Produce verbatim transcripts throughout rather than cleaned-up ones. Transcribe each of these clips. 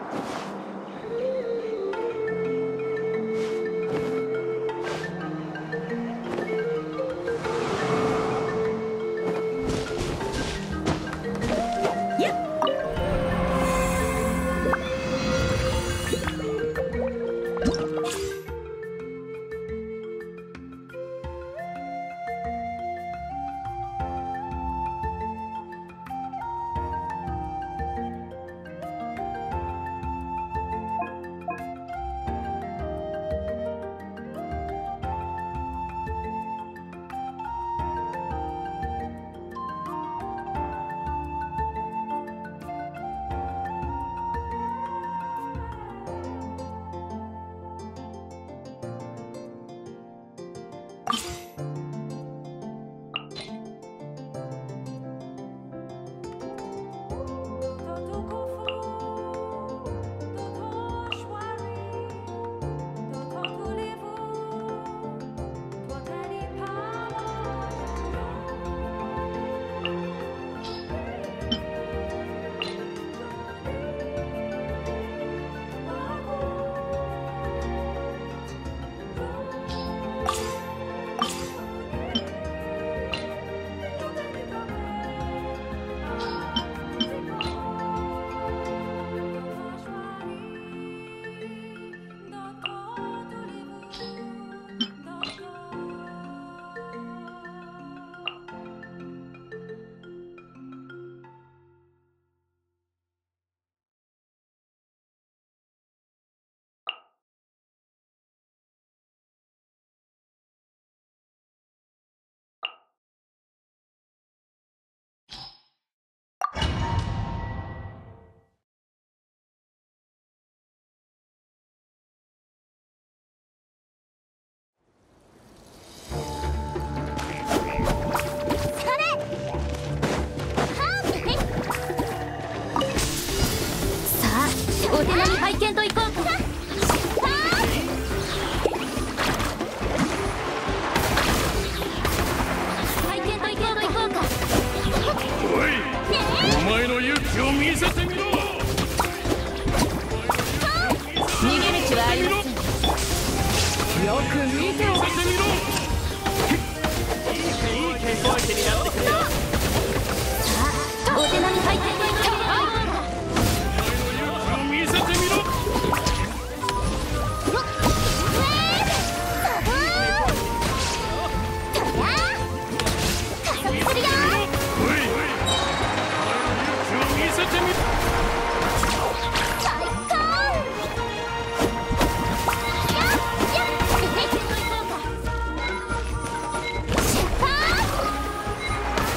こ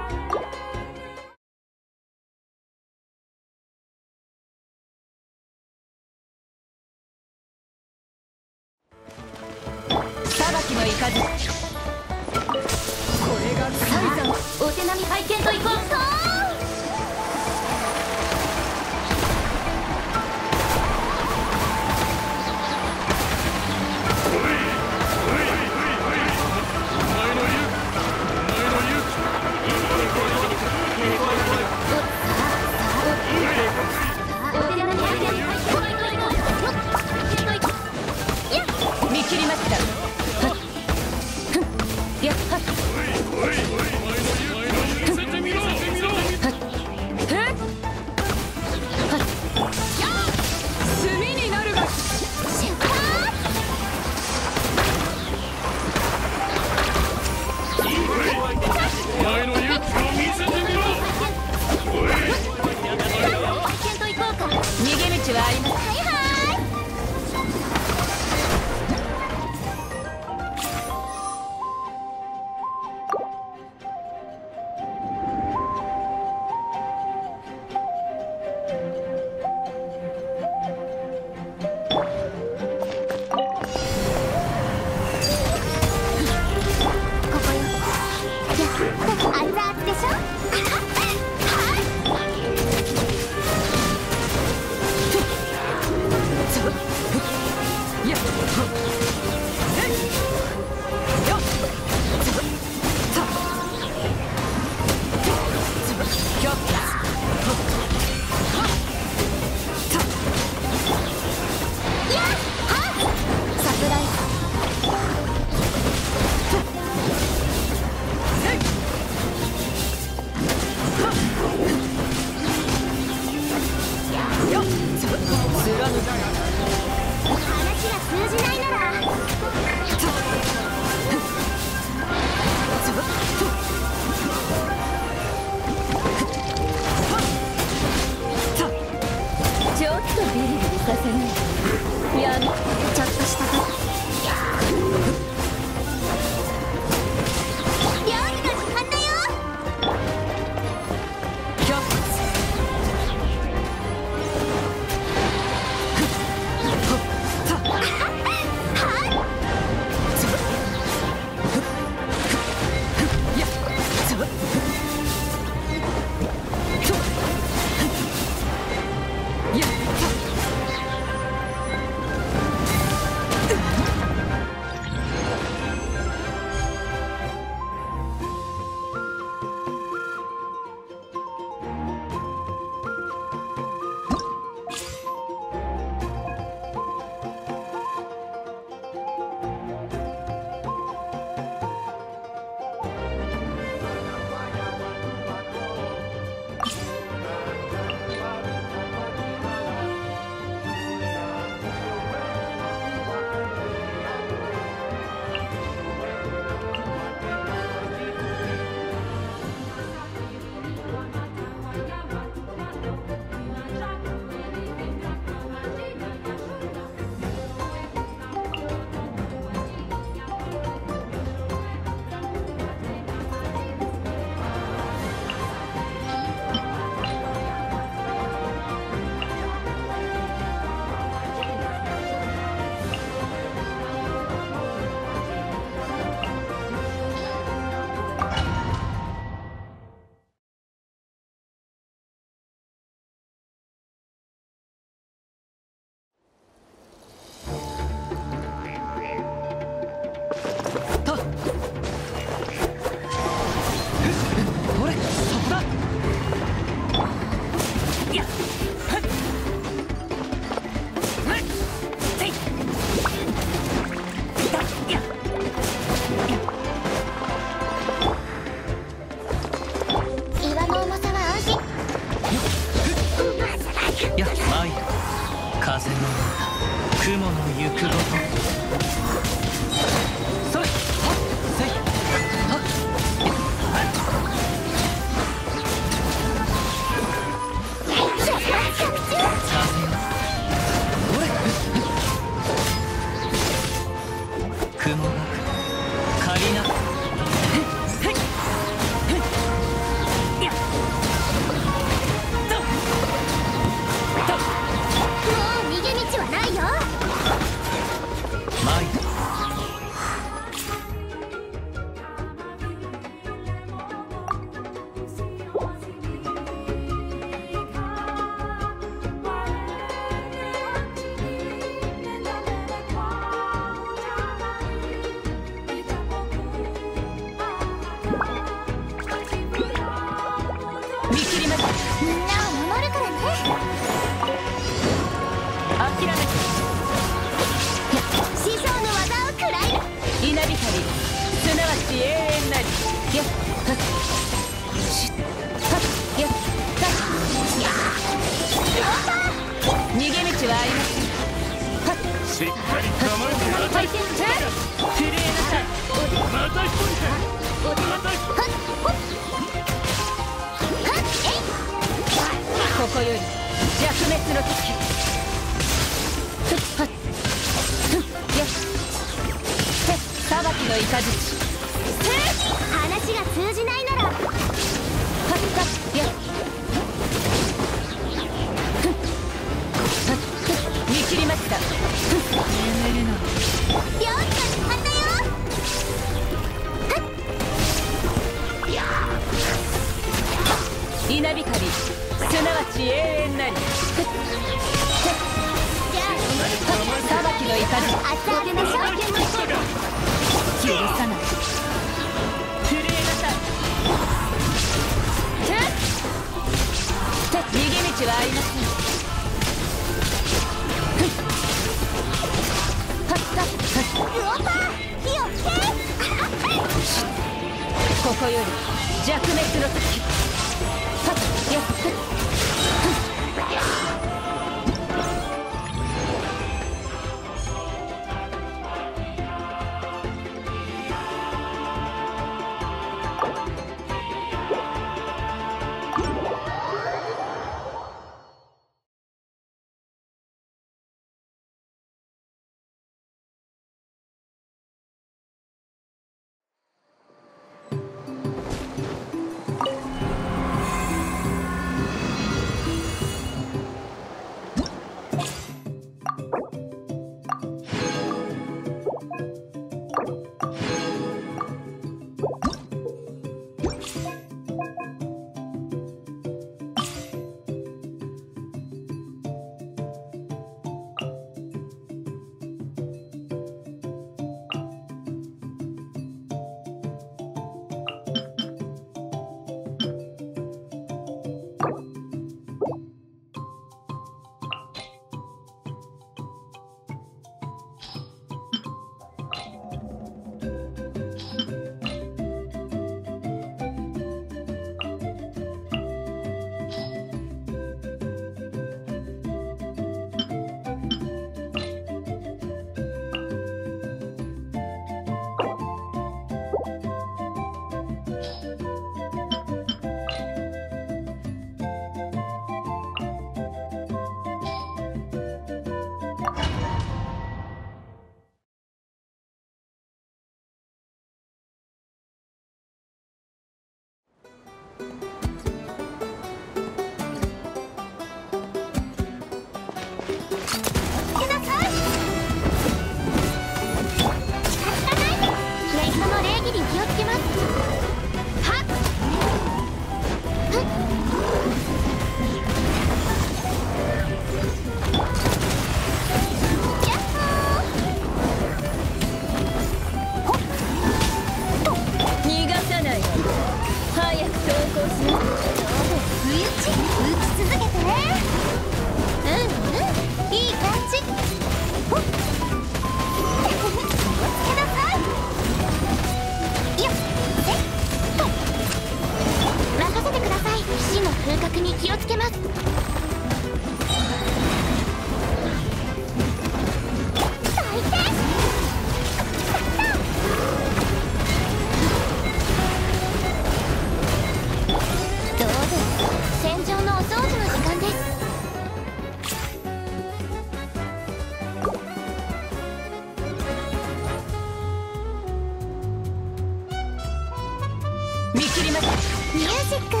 見切りました。 ミュージック。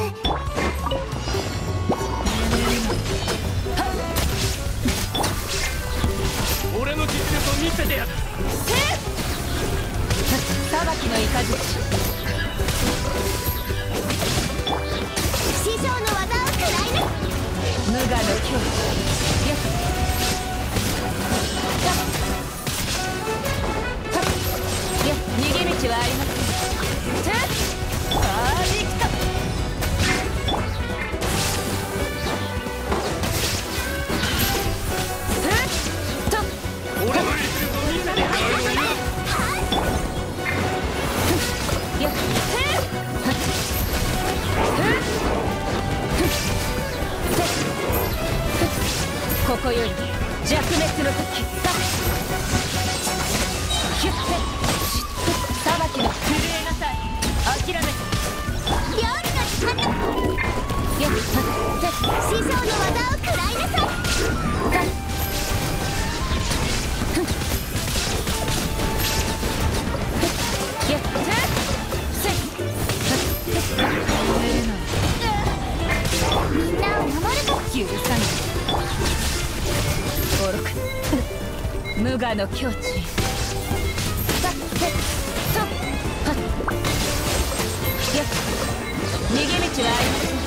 俺の実力を見せてやる。 裁きの雷。 師匠の技を食らいな。 無我の境地。いや、逃げ道はありません。パーフェクト。 俺の実力を見せてやる。 やっここより弱滅の時。ヒュッて裁きの震えなさい。諦めて料理が決まった。 やっ師匠の技を食らいなさい。 やっみんなを守ると。 許さない。愚か。無我の境地。さっせっとはっ。やっ逃げ道はありません。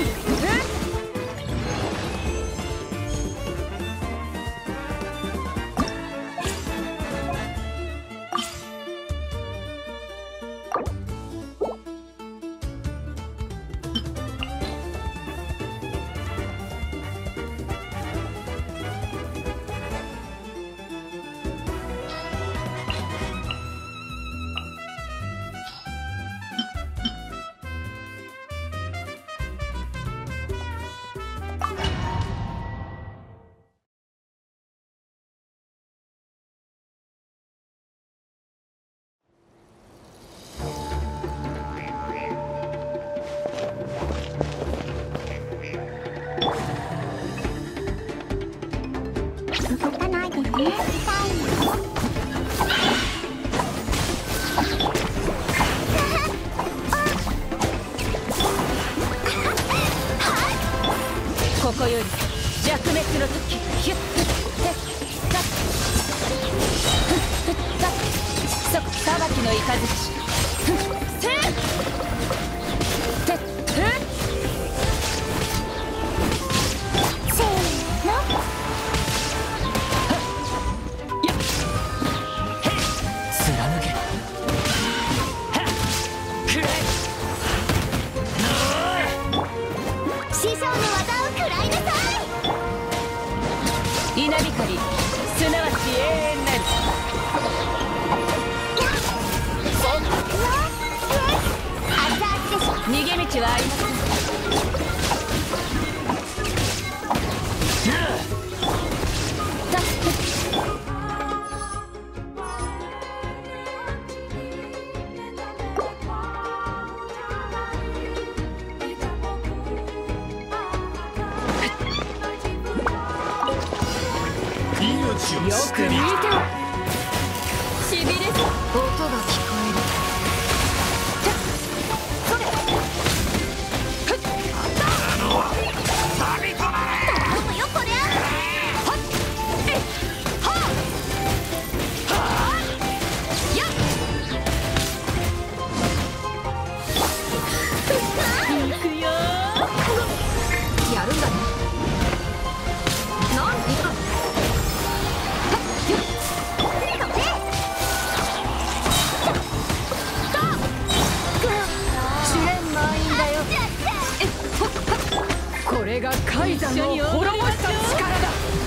動かないでね。 ここより弱滅の時。ヒュッフッフッタッフッフッタッ即裁きの雷。フッセッテッフッせーの。 貫け。 師匠の技を食らいなさい。 稲光すなわち永遠なる。逃げ道はありません。よく見てろ。しびれず音が聞こえる。それふっ頼むよこりゃ。 はっえっはあはあやっ行くよー。やるんだね。なんでかこれがカイザーの滅ぼした力だ。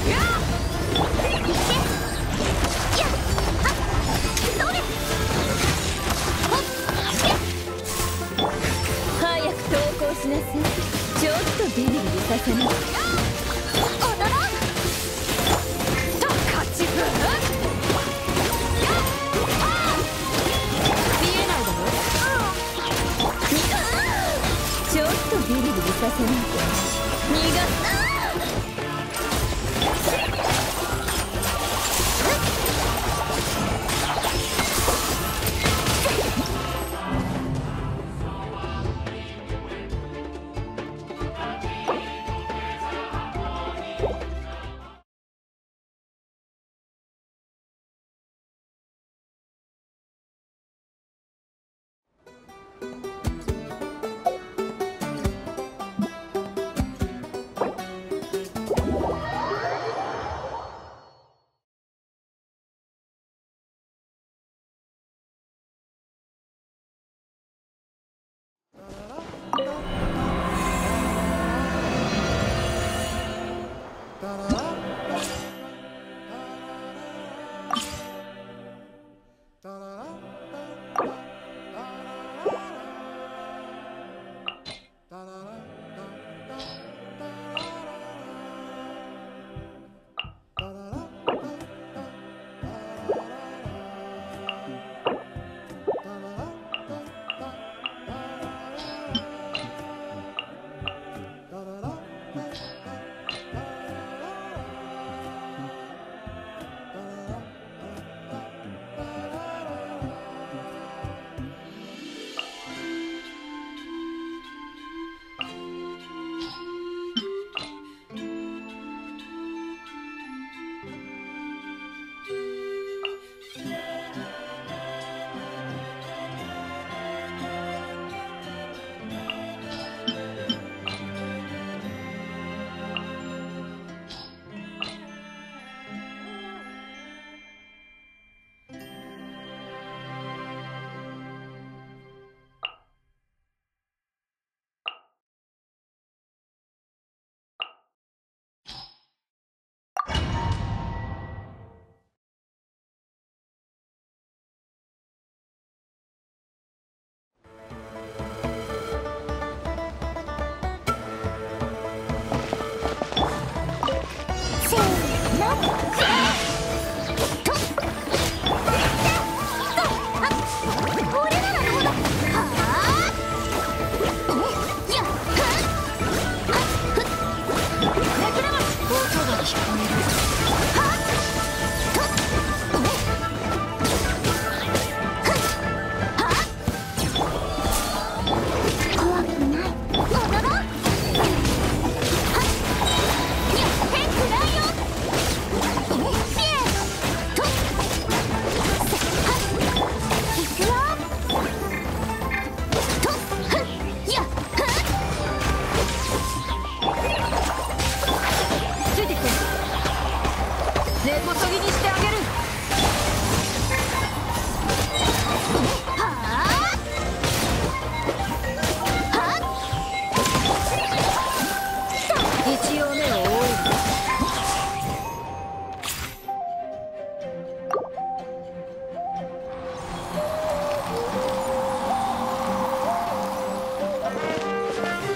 早く投稿しなさい。ちょっとビリビリさせな。踊ろう。と勝ちぶ見えないだろ。ちょっとビリビリさせないと。逃がす。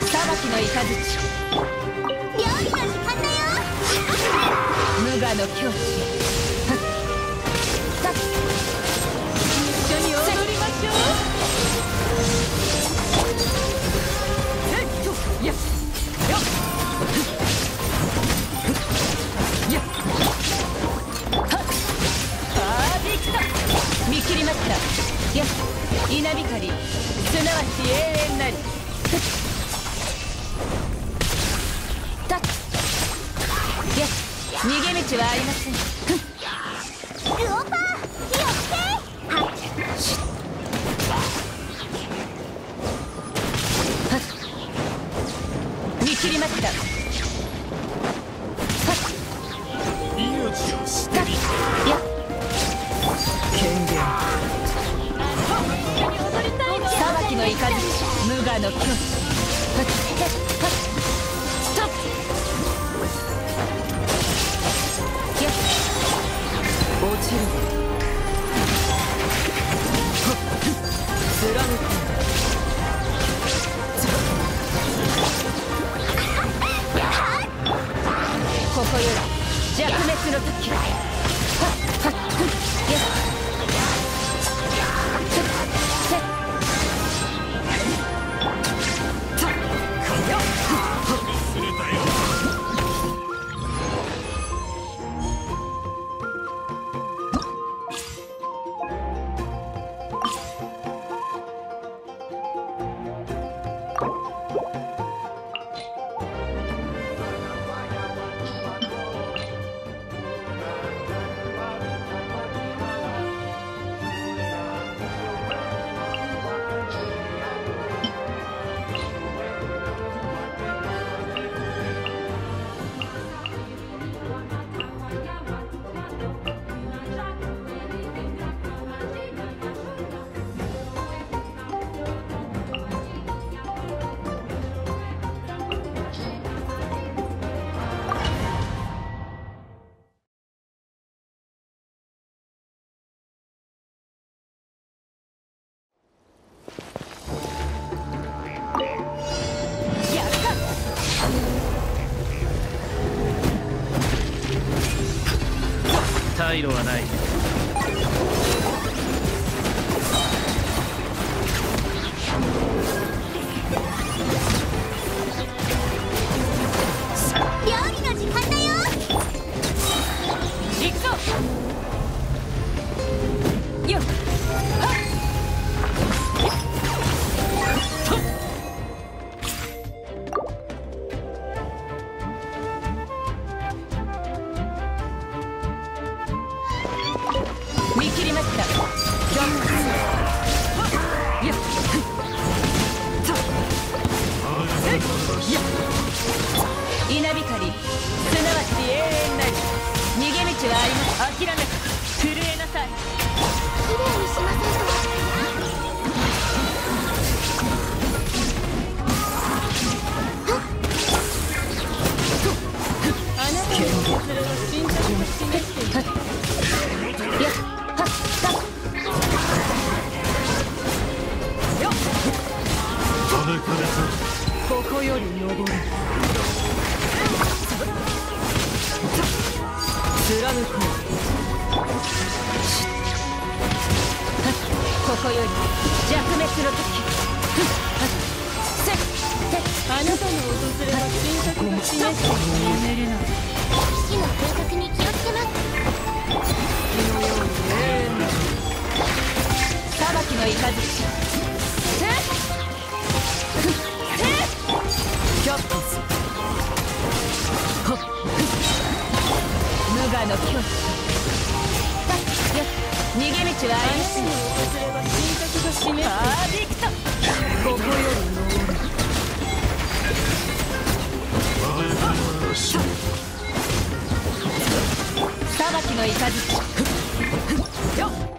裁きの雷料理の時間だよ。 無我の境地たっ一緒に踊りましょう。えっとやっよっやっはっパーフェクト。見切りました。やっ稲光すなわち永遠なり。たっやっ逃げ道はありません。 ルオパー火をつけ。はっシュッはっ見切りました。はっ命を捨てたっやっ権限裁きの雷無我の境地はっはっストップやっ落ちるはっ貫くここより弱滅の時はっはっやっせっ忘れたよ。退路はない。 料理の時間だよ。 行くぞよっはっとっ見切りました。ジャンプやっとっえいや稲光すなわち永遠なり。逃げ道はあります。諦め震えなさい。 きれいにしませんと。 あなたのそれは新着を示している。やっはっさっよっ招かれた。 ここより登る貫くここより弱滅の時せっせあなたの訪れは新作を示してやめるな。 火の風格に気をつけます。 火のように永遠な裁きの雷せっせっキャットスほっ無我の境地たっよ逃げ道はありません。パーフェクト。ここより登る裁きの雷よっ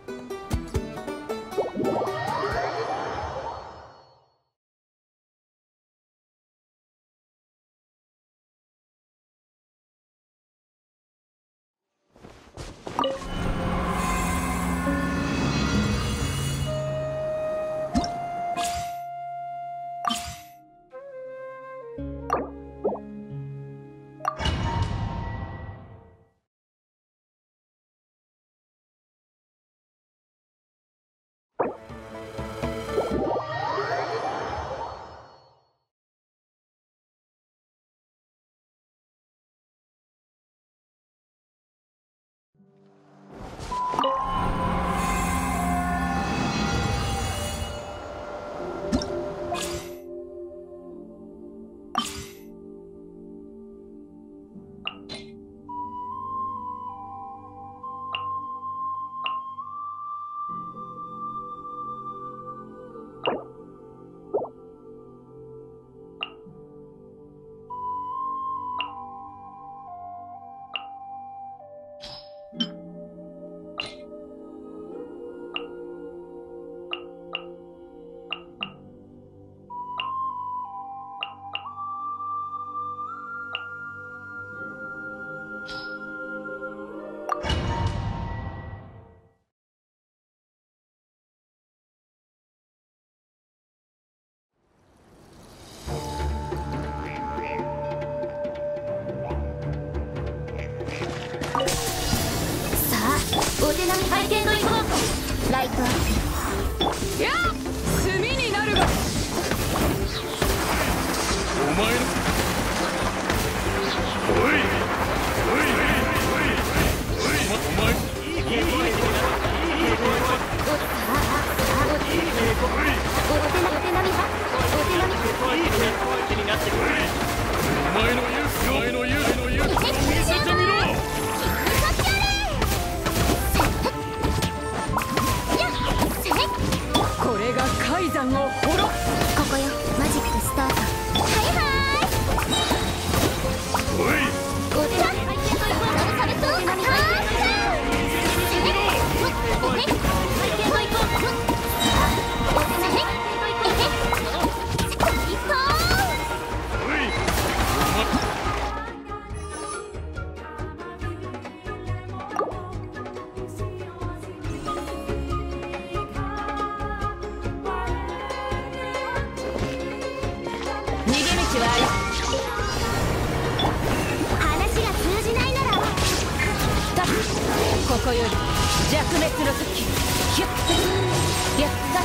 お手並み拝見といこう。ライトアップ。 いや炭になるが。 お前のおいおいおいおいおいお前いい稽古相手になる。いい稽古相手。 おお手並みお手並みはお手並み。 いい稽古相手になってくれ。お前の言うお前の言うの言う見せてみろ。 これが海山を滅ぼす。 ここよ、マジックスタート。はいはい。 おいお手並み拝見といこう。直されそう。はいはい。お手拝見といこう。お手並み最高。 おいここより弱滅の時、ヒュッとやった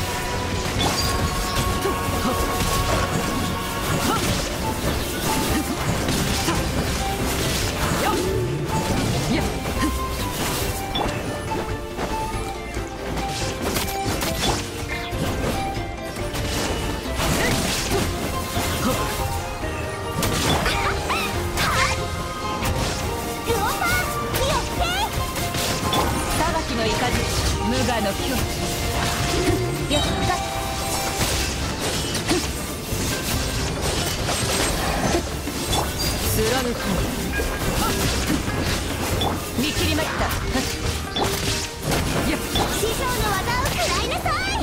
とはっはっよっやっ無我の境地やった貫く見切りましたやっ師匠の技を食らいなさい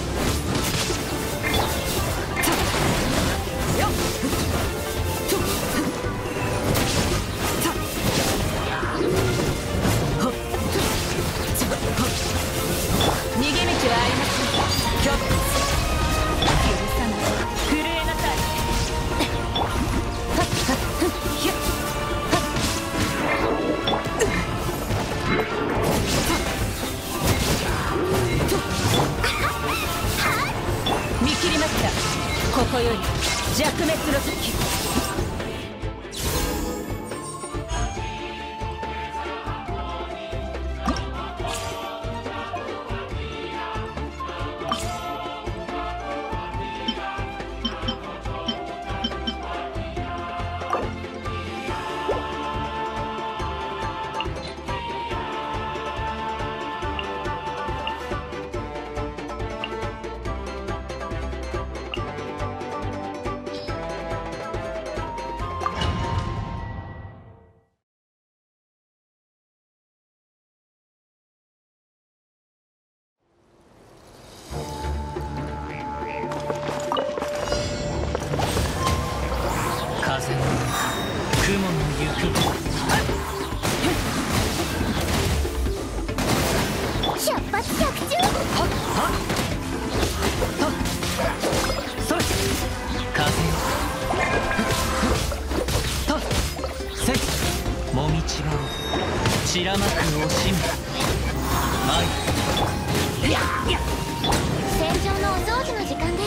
よっ逃げ道はありません。許さない。震えなさい。はっはっひゅっはっ見切りました。ここより弱滅の時。 百中。 はっはっはっそれ風とせいもみちがを散らまく惜しみまいやや戦場のお掃除の時間です。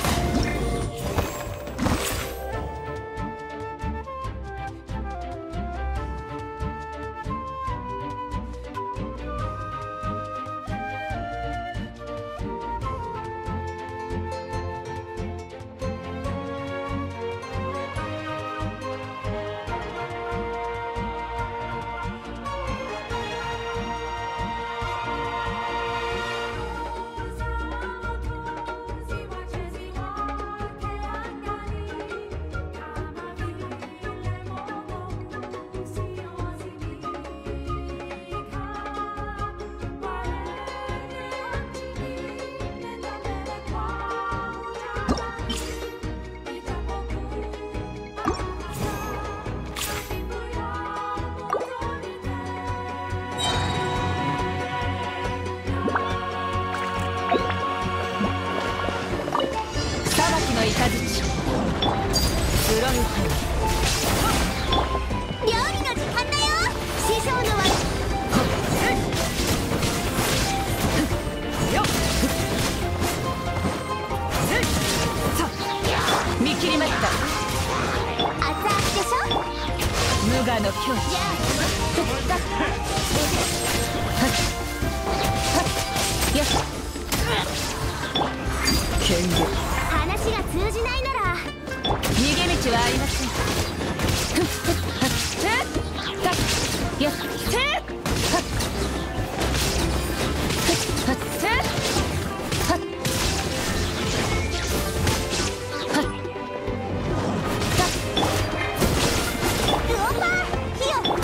の雷黒い料理の時間だよ。師匠の技よっ見切りました。 熱々でしょ。 無我の境地。 じゃあよし剣豪話が通じないなら逃げ道はありません。よっルオパー火を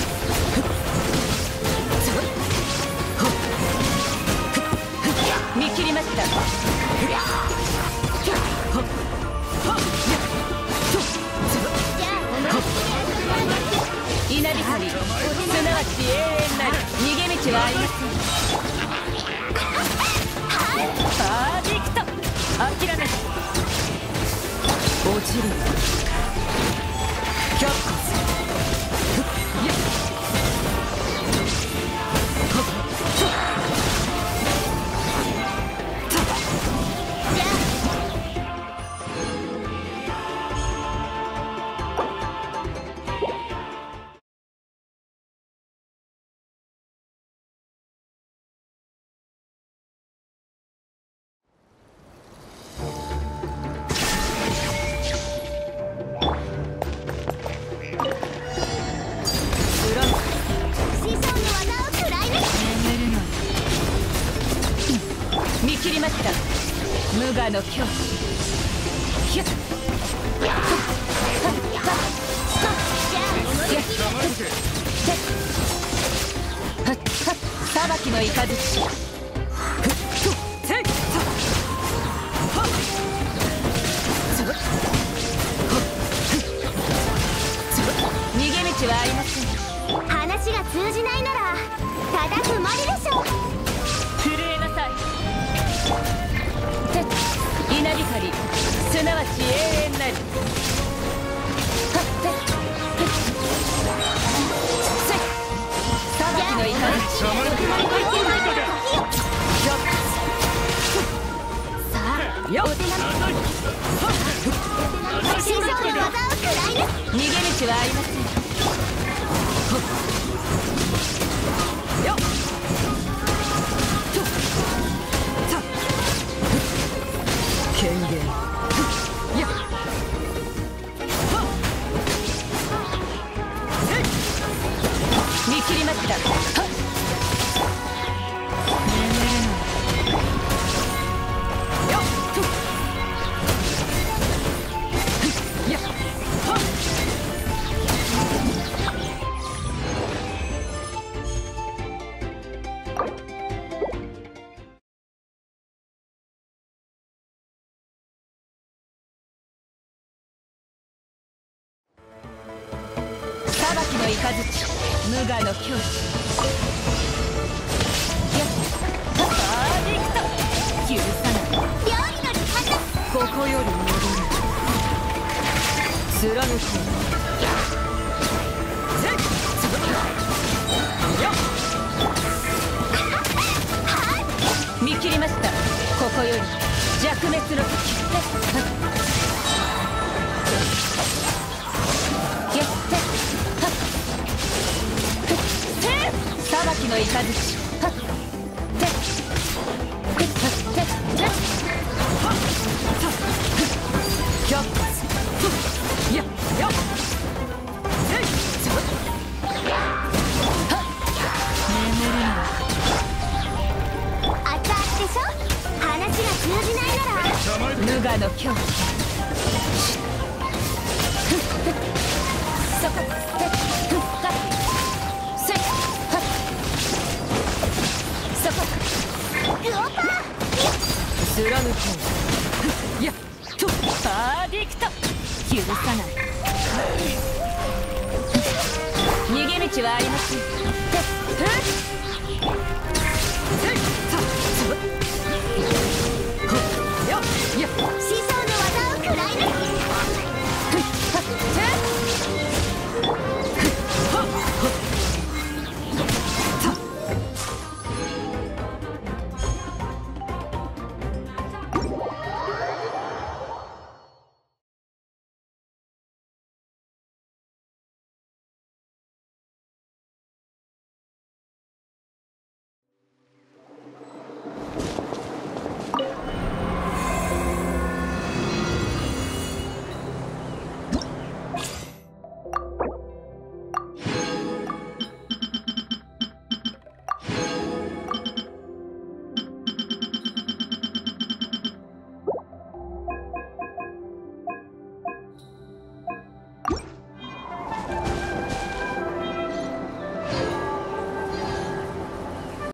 見切りました。稲光すなわち永遠なる逃げ道はありません。パーフェクト諦めず落ちるひゃっこすやっ見切りました。無我の境地。ひゅっ裁きの雷逃げ道はありません。 話が通じないならただ踏まりでしょ。 震えなさい。稲光すなわち永遠なる裁きの雷さあよっ師匠の技を食らい抜逃げ道はありません。よっ権限やっ見切りました。よっやっ裁きの雷無我の境地。やっパーデ貫く見切りました。ここより弱滅の時。裁きの雷。無我の狂気。そこそこ貫くやっとパーディクト。許さない。逃げ道はありません。